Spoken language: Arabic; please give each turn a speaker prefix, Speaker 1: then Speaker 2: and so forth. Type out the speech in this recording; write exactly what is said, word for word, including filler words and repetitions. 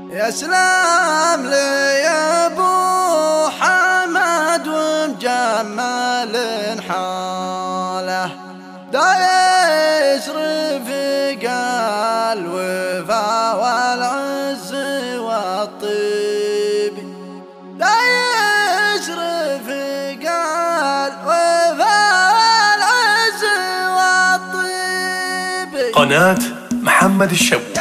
Speaker 1: يا سلام لي يا ابو حمد ومجمل حاله دا يسرف قال الوفا والعز والطيب دا يسرف قال الوفا والعز والطيب.
Speaker 2: قناة محمد الشوي.